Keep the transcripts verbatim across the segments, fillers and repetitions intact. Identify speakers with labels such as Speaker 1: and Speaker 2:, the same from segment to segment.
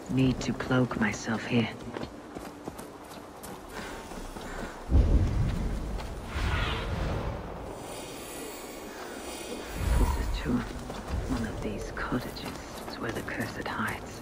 Speaker 1: Need to cloak myself here. This is true. One of these cottages is where the cursed hides.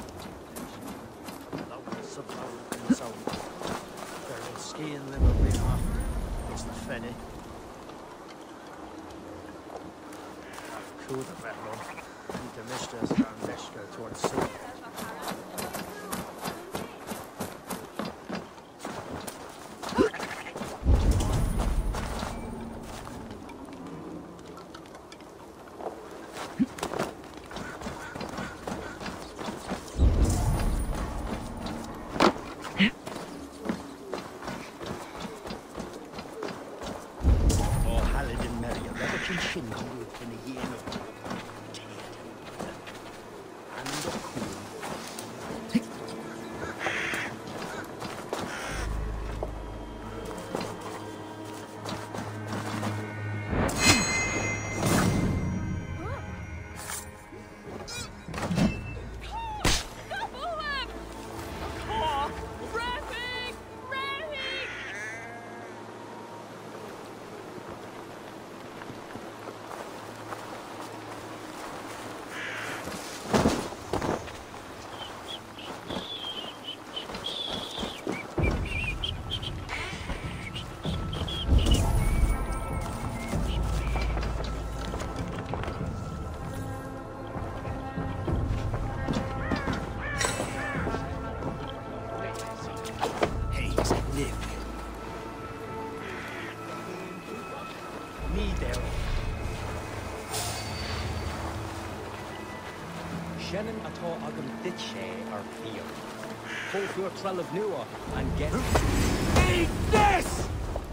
Speaker 2: Shannon atá agam dit sé ar fíor. Cóúir trell of nua and get... Eat this!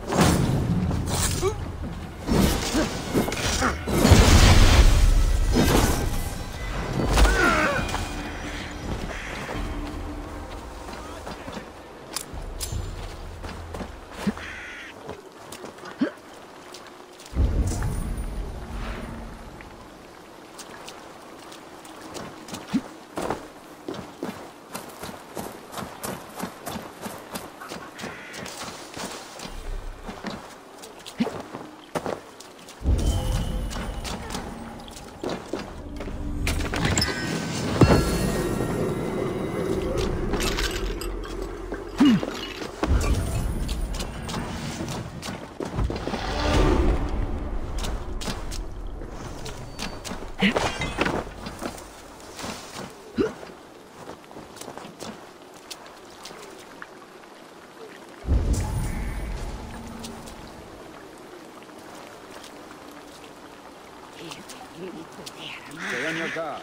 Speaker 3: Stay on your guard.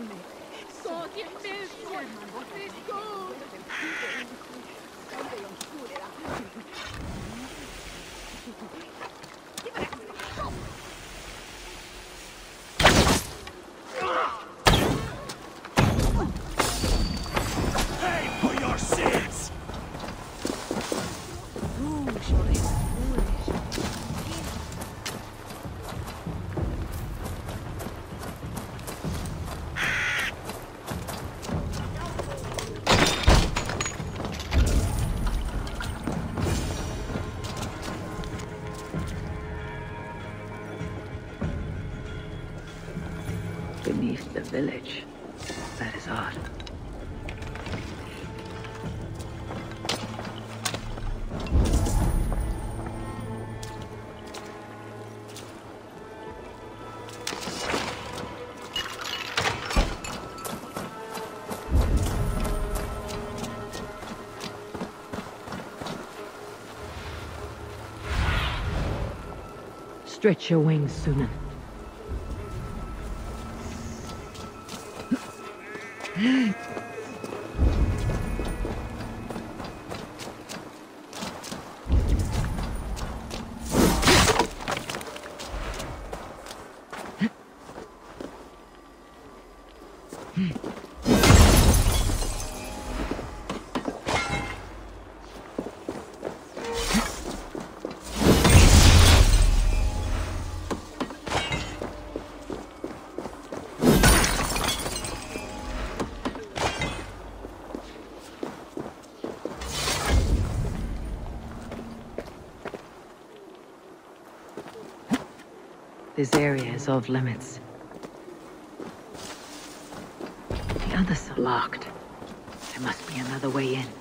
Speaker 4: Pay for your sins!
Speaker 1: Beneath the village. That is odd. Stretch your wings, Sunan. This area is off limits. The others are locked. There must be another way in.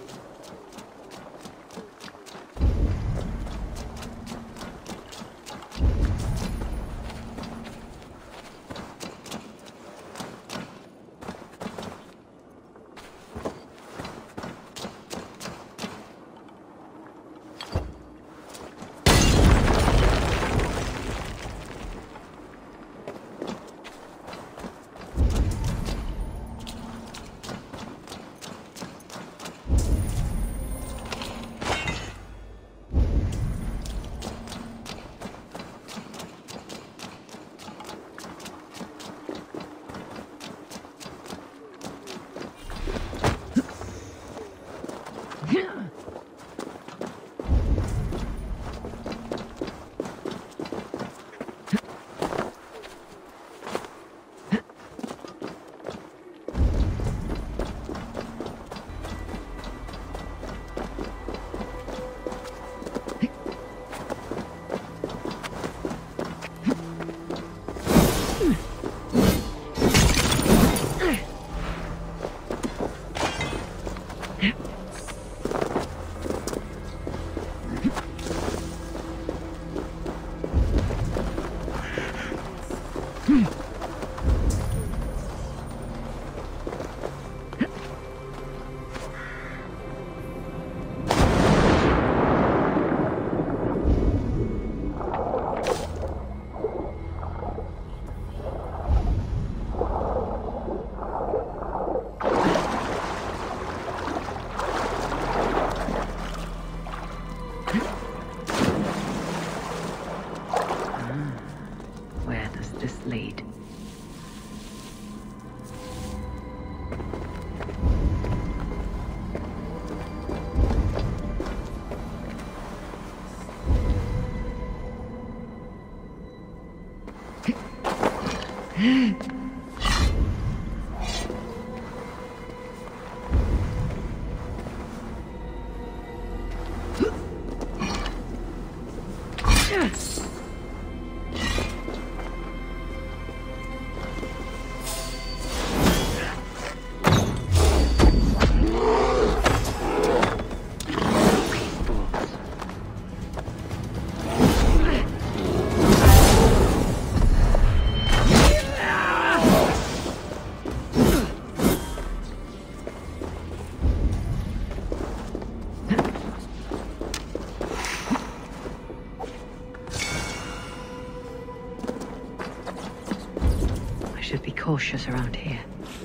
Speaker 1: Cautious around here.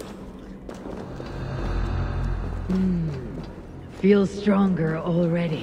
Speaker 1: Hmm. Feels stronger already.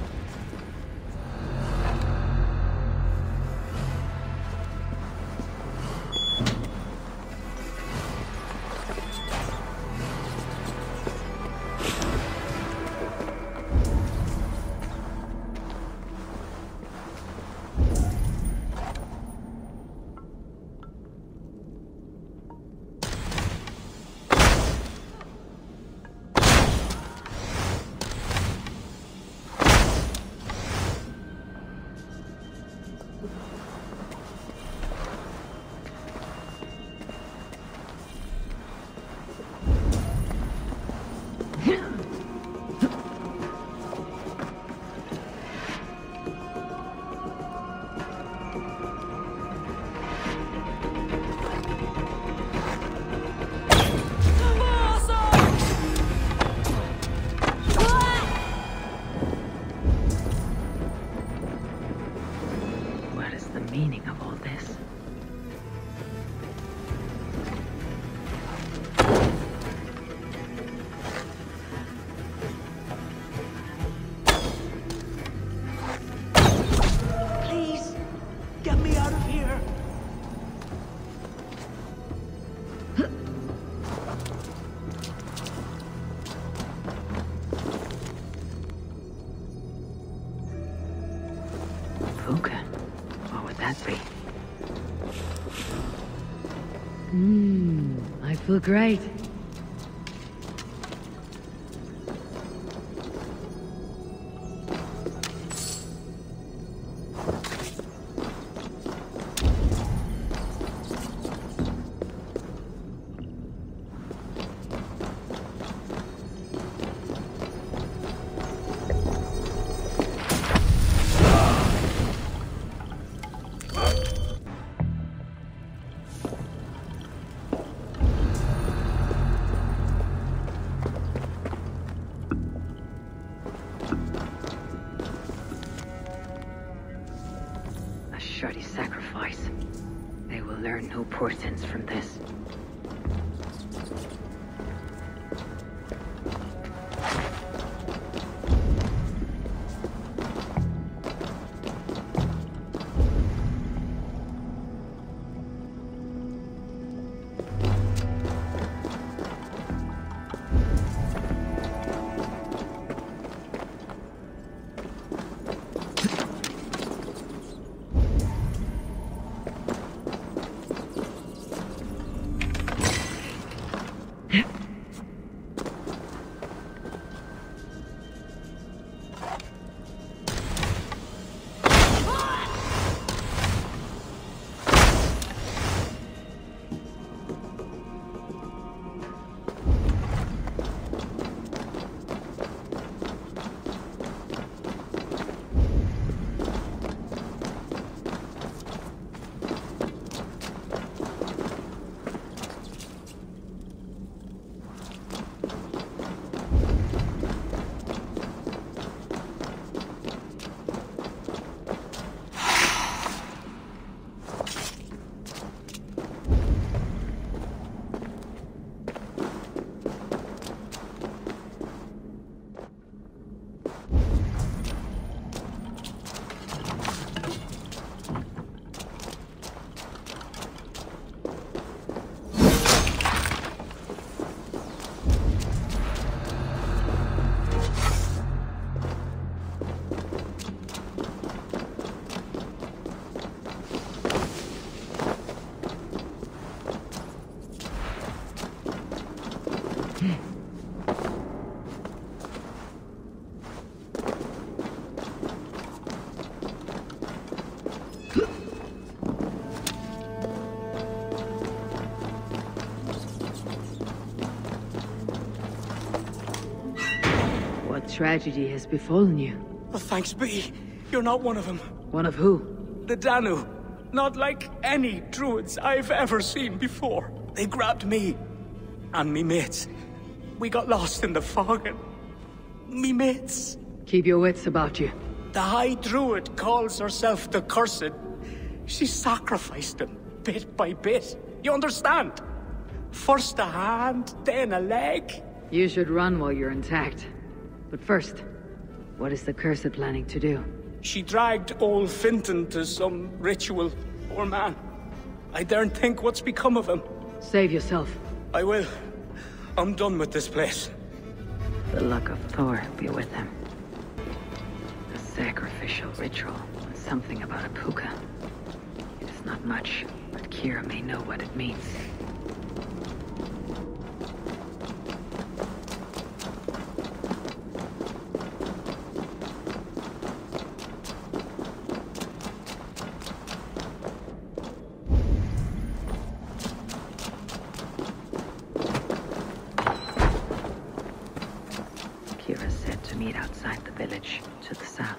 Speaker 1: Puca? What would that be? Mmm, I feel great. Shardy's sacrifice. They will learn no portents from this.
Speaker 3: Tragedy has befallen you.
Speaker 4: Well, thanks be. You're not one of them.
Speaker 3: One of who?
Speaker 4: The Danu. Not like any Druids I've ever seen before. They grabbed me. And me mates. We got lost in the fog and... me mates.
Speaker 3: Keep your wits about you.
Speaker 4: The High Druid calls herself the Cursed. She sacrificed them, bit by bit. You understand? First a hand, then a leg.
Speaker 3: You should run while you're intact. But first, what is the Cursed planning to do?
Speaker 4: She dragged old Finton to some ritual. Poor man. I daren't think what's become of him.
Speaker 3: Save yourself.
Speaker 4: I will. I'm done with this place.
Speaker 1: The luck of Thor be with him. A sacrificial ritual. Something about a Puca. It is not much, but Ciara may know what it means. Ciara said to meet outside the village, to the south.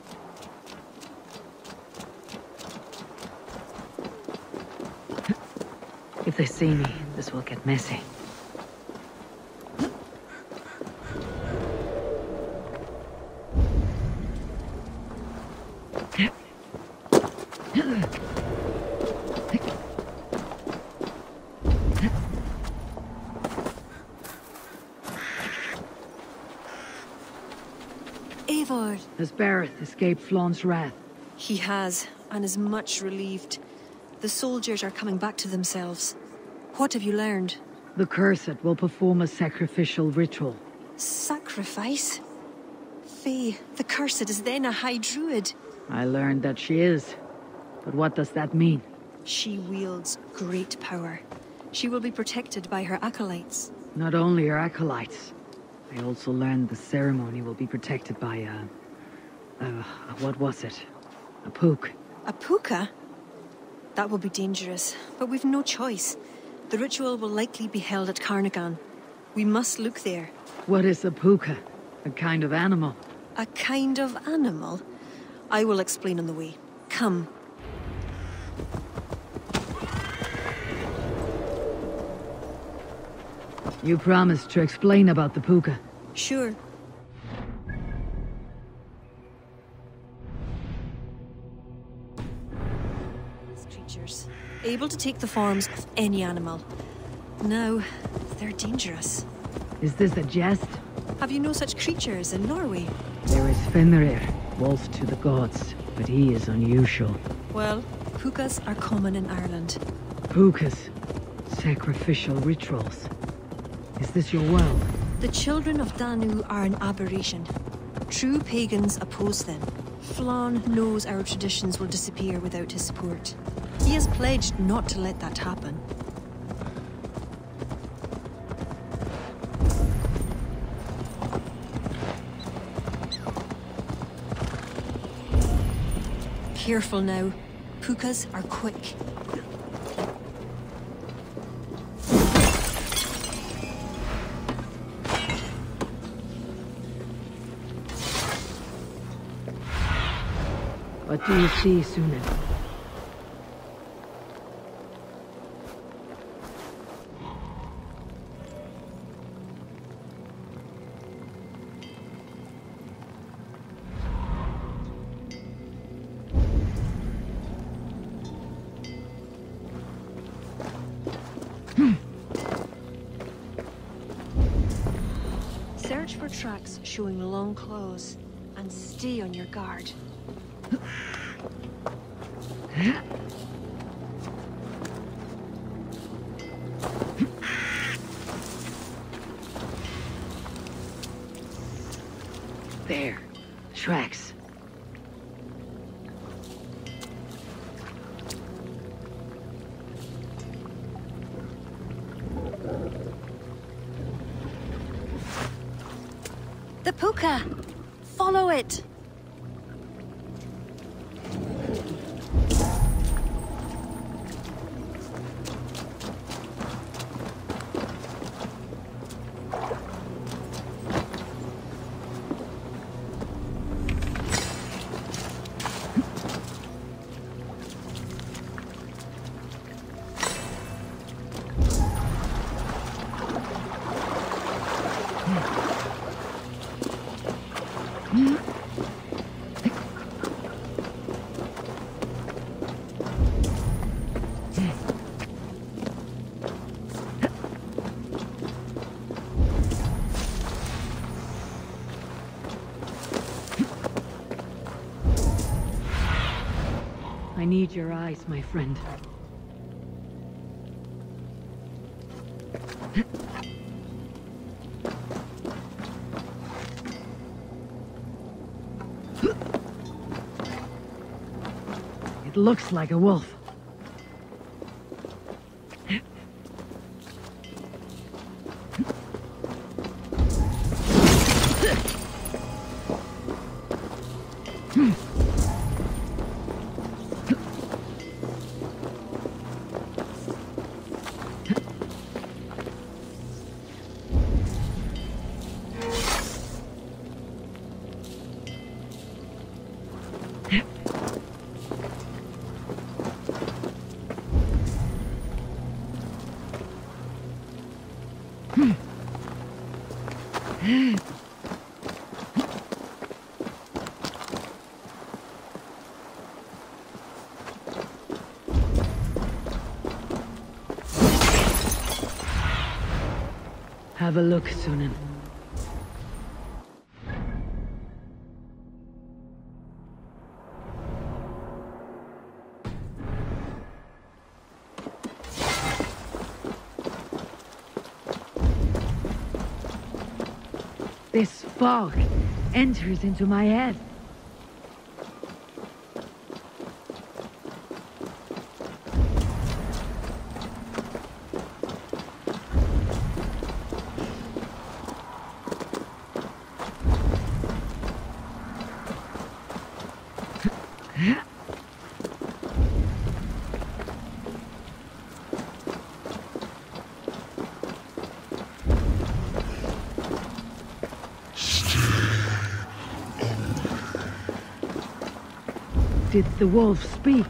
Speaker 1: If they see me, this will get messy.
Speaker 5: Eivor.
Speaker 3: Has Barrett escaped Flaun's wrath?
Speaker 5: He has, and is much relieved. The soldiers are coming back to themselves. What have you learned?
Speaker 3: The Cursed will perform a sacrificial ritual.
Speaker 5: Sacrifice? Faye, the Cursed is then a High Druid.
Speaker 3: I learned that she is. But what does that mean?
Speaker 5: She wields great power. She will be protected by her acolytes.
Speaker 3: Not only her acolytes. I also learned the ceremony will be protected by a... Uh, what was it? A Puca.
Speaker 5: A Puca? That will be dangerous, but we've no choice. The ritual will likely be held at Carnagan. We must look there.
Speaker 3: What is a Puca? A kind of animal?
Speaker 5: A kind of animal? I will explain on the way. Come.
Speaker 3: You promised to explain about the Puca.
Speaker 5: Sure. able to take the forms of any animal. Now, they're dangerous.
Speaker 3: Is this a jest?
Speaker 5: Have you no such creatures in Norway?
Speaker 3: There is Fenrir, wolf to the gods, but he is unusual.
Speaker 5: Well, pukas are common in Ireland.
Speaker 3: Pucas. Sacrificial rituals. Is this your world?
Speaker 5: The children of Danu are an aberration. True pagans oppose them. Flann knows our traditions will disappear without his support. He has pledged not to let that happen. Careful now. Pukas are quick.
Speaker 3: What do you see, Sunan?
Speaker 5: Search for tracks showing long claws, and stay on your guard.
Speaker 3: There. Tracks.
Speaker 5: The puka! Follow it!
Speaker 3: I need your eyes, my friend. It looks like a wolf. Have a look, Sunan. This fog enters into my head. Did the wolf speak?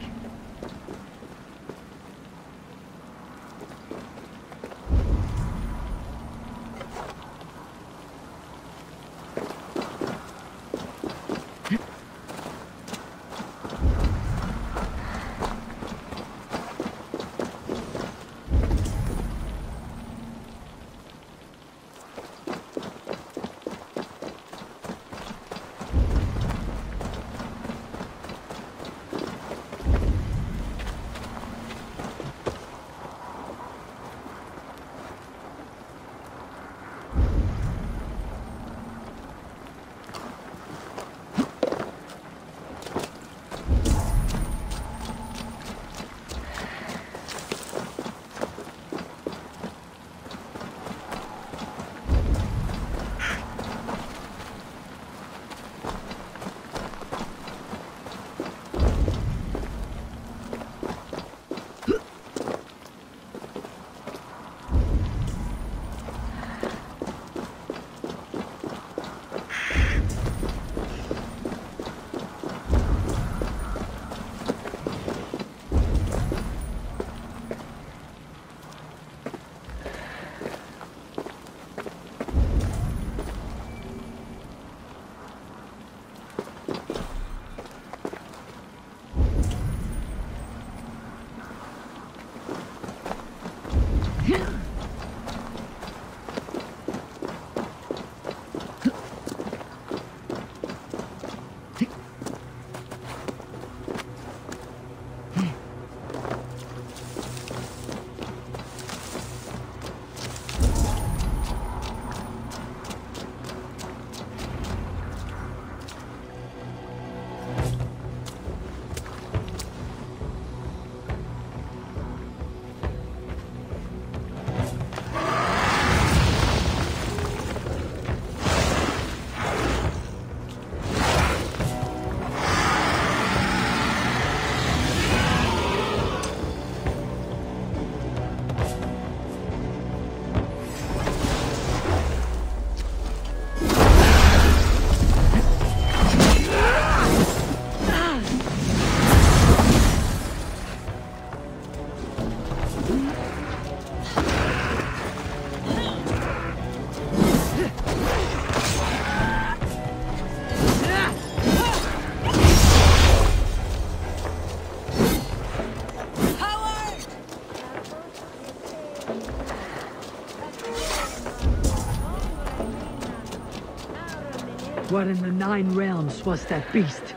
Speaker 3: What in the Nine Realms was that beast?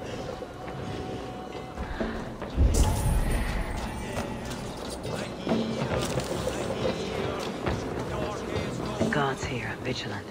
Speaker 1: The gods here are vigilant.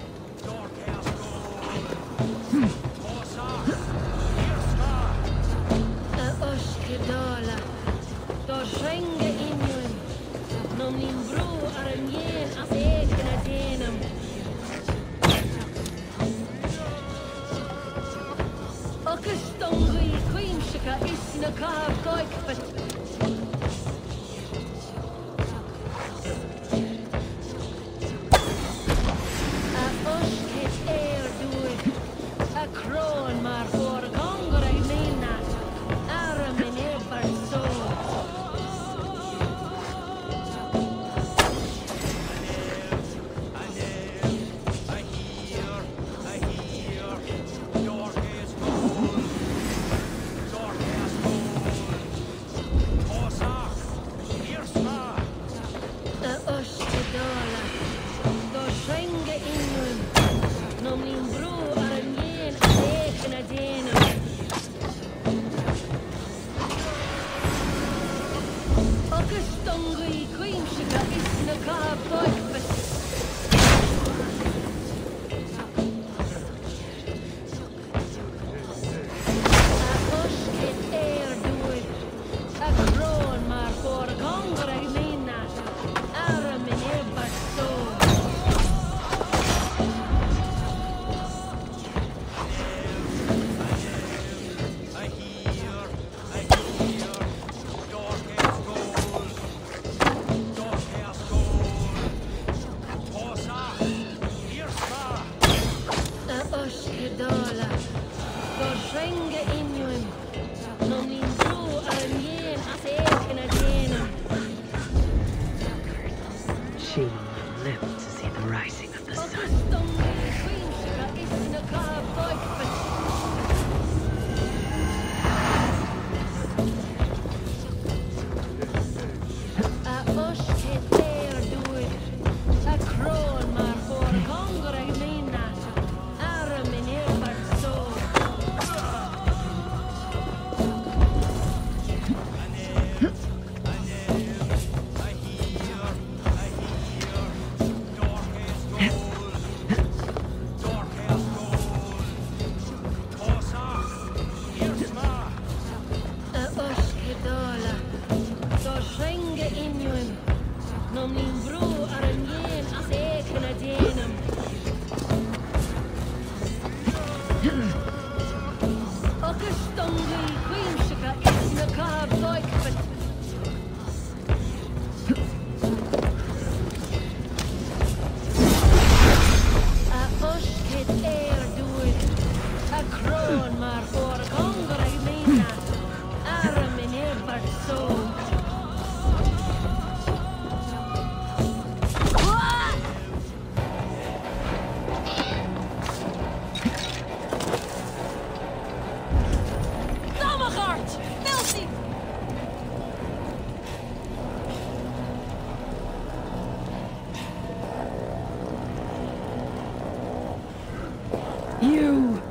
Speaker 3: You!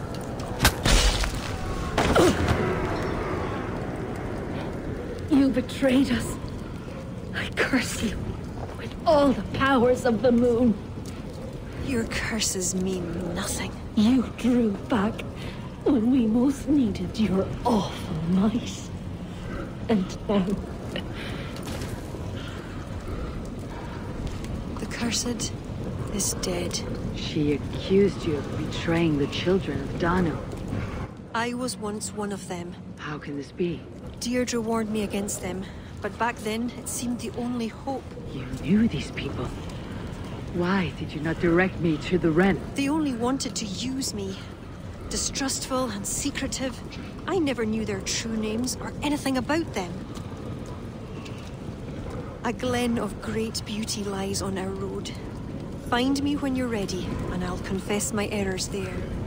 Speaker 6: You betrayed us. I curse you with all the powers of the moon.
Speaker 5: Your curses mean nothing.
Speaker 6: You drew back when we most needed your awful might. And now...
Speaker 5: The cursed is dead.
Speaker 3: She accused you of betraying the children of Danu.
Speaker 5: I was once one of them.
Speaker 3: How can this be?
Speaker 5: Deirdre warned me against them, but back then it seemed the only hope.
Speaker 3: You knew these people. Why did you not direct me to the Wren?
Speaker 5: They only wanted to use me. Distrustful and secretive. I never knew their true names or anything about them. A glen of great beauty lies on our road. Find me when you're ready, and I'll confess my errors there.